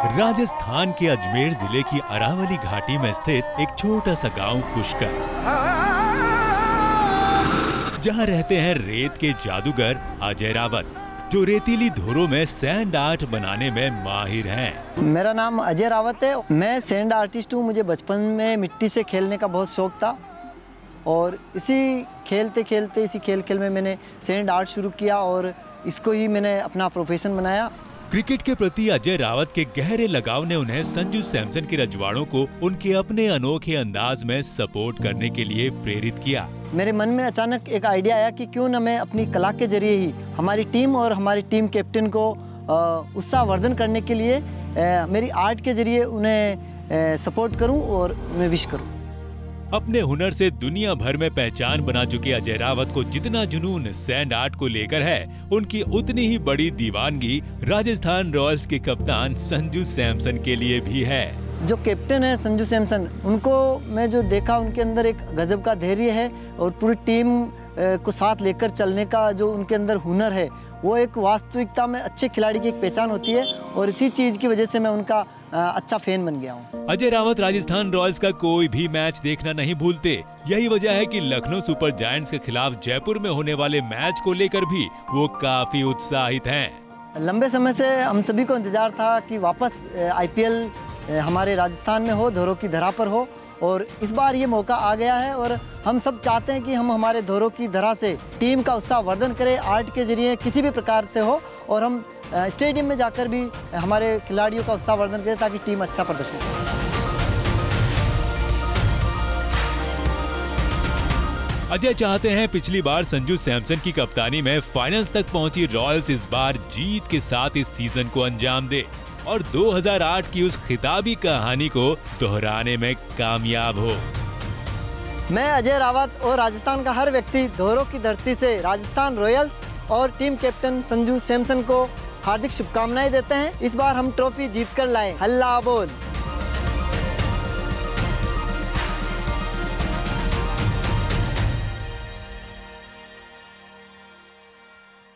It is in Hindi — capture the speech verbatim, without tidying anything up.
राजस्थान के अजमेर जिले की अरावली घाटी में स्थित एक छोटा सा गांव पुष्कर, जहां रहते हैं रेत के जादूगर अजय रावत, जो रेतीली धुरों में सैंड आर्ट बनाने में माहिर हैं। मेरा नाम अजय रावत है। मैं सैंड आर्टिस्ट हूँ। मुझे बचपन में मिट्टी से खेलने का बहुत शौक था और इसी खेलते खेलते इसी खेल खेल में मैंने सैंड आर्ट शुरू किया और इसको ही मैंने अपना प्रोफेशन बनाया। क्रिकेट के प्रति अजय रावत के गहरे लगाव ने उन्हें संजू सैमसन के रजवाड़ों को उनके अपने अनोखे अंदाज में सपोर्ट करने के लिए प्रेरित किया। मेरे मन में अचानक एक आइडिया आया कि क्यों न मैं अपनी कला के जरिए ही हमारी टीम और हमारी टीम कैप्टन को उत्साहवर्धन करने के लिए आ, मेरी आर्ट के जरिए उन्हें सपोर्ट करूं और उन्हें विश करूं। अपने हुनर से दुनिया भर में पहचान बना चुके अजय रावत को जितना जुनून सैंड आर्ट को लेकर है, उनकी उतनी ही बड़ी दीवानगी राजस्थान रॉयल्स के कप्तान संजू सैमसन के लिए भी है। जो कैप्टन है संजू सैमसन, उनको मैं जो देखा उनके अंदर एक गजब का धैर्य है और पूरी टीम को साथ लेकर चलने का जो उनके अंदर हुनर है, वो एक वास्तविकता में अच्छे खिलाड़ी की एक पहचान होती है और इसी चीज की वजह से मैं उनका अच्छा फैन बन गया हूँ। अजय रावत राजस्थान रॉयल्स का कोई भी मैच देखना नहीं भूलते। यही वजह है कि लखनऊ सुपर जायंट्स के खिलाफ जयपुर में होने वाले मैच को लेकर भी वो काफी उत्साहित हैं। लंबे समय से हम सभी को इंतजार था कि वापस आईपीएल हमारे राजस्थान में हो, धोरों की धरा पर हो, और इस बार ये मौका आ गया है और हम सब चाहते हैं कि हम हमारे धोरों की धरा से टीम का उत्साहवर्धन करें, आर्ट के जरिए किसी भी प्रकार से हो, और हम स्टेडियम में जाकर भी हमारे खिलाड़ियों का उत्साहवर्धन करें ताकि टीम अच्छा प्रदर्शन करे। अजय चाहते हैं पिछली बार संजू सैमसन की कप्तानी में फाइनल्स तक पहुंची रॉयल्स इस बार जीत के साथ इस सीजन को अंजाम दे और दो हज़ार आठ की उस खिताबी कहानी को दोहराने में कामयाब हो। मैं अजय रावत और राजस्थान का हर व्यक्ति धोरों की धरती से राजस्थान रॉयल्स और टीम कैप्टन संजू सैमसन को हार्दिक शुभकामनाएं देते हैं। इस बार हम ट्रॉफी जीत कर लाए। हल्ला बोल।